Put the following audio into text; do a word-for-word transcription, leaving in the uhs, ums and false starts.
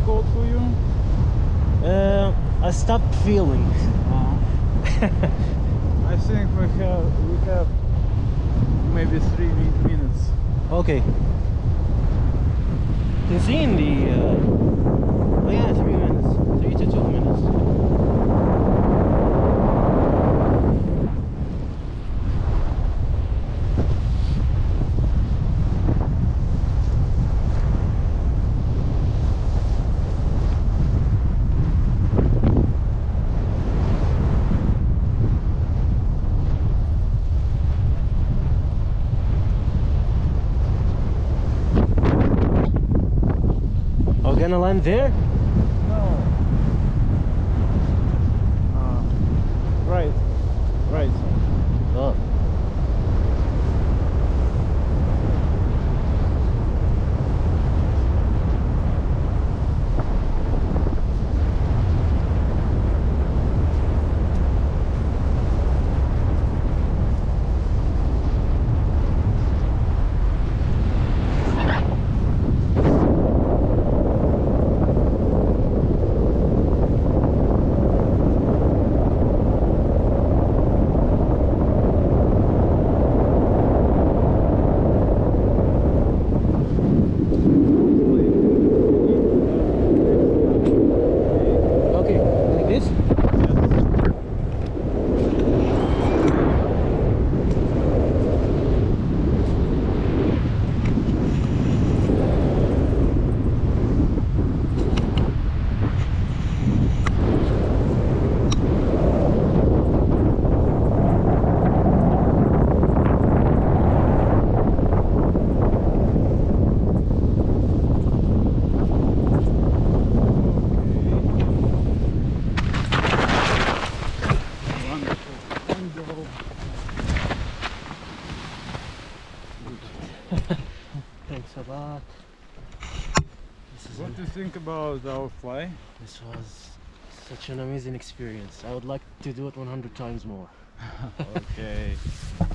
cold for you? Uh, I stopped feeling. Uh, I think we have we have maybe three mi- minutes. Okay. You can see in the. Uh, oh yeah, three minutes. Three to two minutes. Are we gonna land there? No. Uh, right. Right. Oh. Okay, like this? Wonderful. Wonderful. Thanks a lot. This is What an- do you think about our fly? This was such an amazing experience. I would like to do it one hundred times more. Okay.